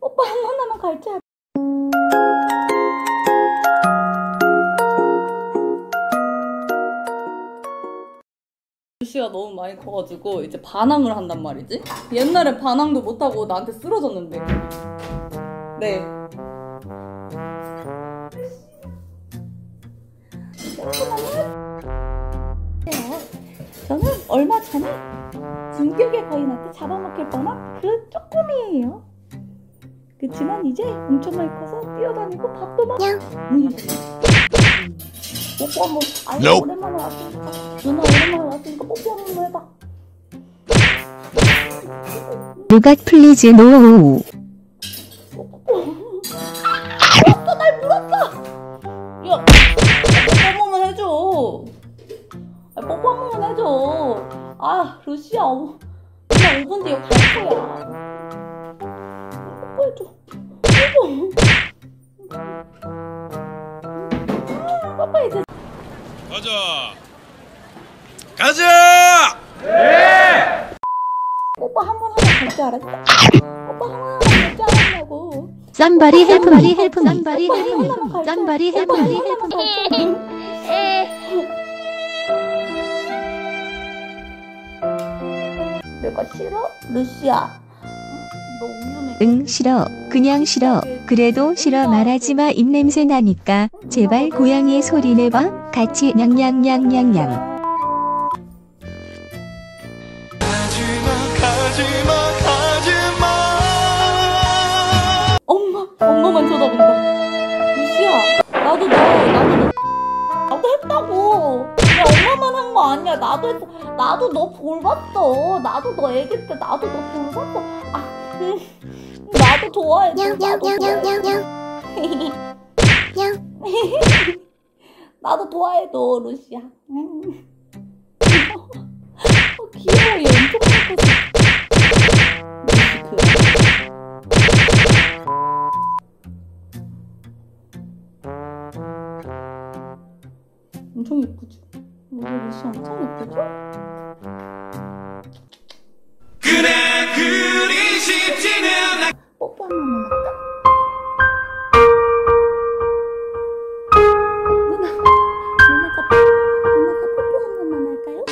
오빠 한 번 하면 갈지 알아. 루시가 너무 많이 커가지고 이제 반항을 한단 말이지. 옛날에 반항도 못하고 나한테 쓰러졌는데. 네. 저는 얼마 전에 진격의 거인한테 잡아먹힐 뻔한 그 쪼꼬미예요. 그치만 이제 엄청 많이 커서 뛰어다니고 밥도 먹고. 뽀뽀 한번. 아유 오랜만에 왔으니까. 누나 오랜만에 왔으니까 뽀뽀 한번 해봐. 누가 플리즈 노우. 물었어, 날 물었어. 야, 뽀뽀 한 번만 해줘. 뽀뽀 한 번만 해줘. 아, 루시야, 그냥 5분 뒤에 갈 거야. 뽀뽀해줘. 뽀뽀 이제. 가자! 네! 뽀뽀 한 번 하면 갈 줄 알았어? 뽀뽀 한 번 하면 갈 줄 알았냐고. Somebody help me, help me, somebody help me, somebody help me, help me. 내가 싫어? 루시야, 너 우유네. 응, 싫어. 그냥 싫어. 그래도 싫어 말하지마. 입냄새 나니까. 제발 고양이 소리 내봐. 같이 냥냥냥냥냥. 엄마만 쳐다본다. 루시야, 나도 했다고. 야, 엄마만 한 거 아니야. 나도 했어. 나도 너 볼 봤어. 나도 너 애기 때 나도 너 볼 봤어. 나도 좋아해. 나도 좋아해 너, 루시야. 귀여워. 얘 엄청 예뻤어. 엄청 예쁘죠? 우리 루시 엄청 예쁘죠? 그래 그리 쉽지는 않아. 뽀뽀 한 번만 할까? 누나가 뽀뽀 한 번만 할까요?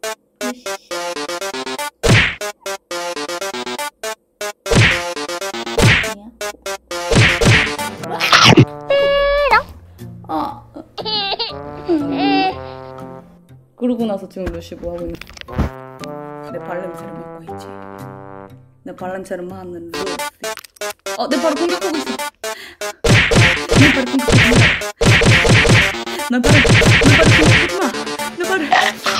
그러고 나서 지금 루시 뭐 하고 있는? 내 발냄새를 맡고 있지. 내 발냄새를 맡는 루시. 내 발을 공격하고 있어. 내 발을 공격하지 마. 내 발을 공격하지 마. 내 발을.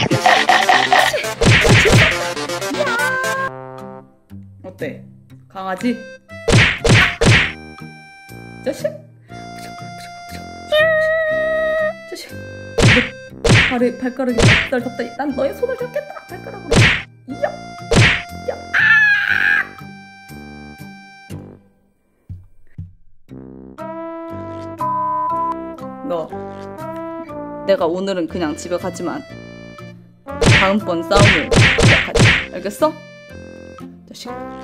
어때? 강아지? 자식? 자식. 발가락이 날 덮다. 난 너의 손을 잡겠다. 발가락으로. 야. 너. 내가 오늘은 그냥 집에 가지만 다음번 싸움을 시작하자. 알겠어? 자식.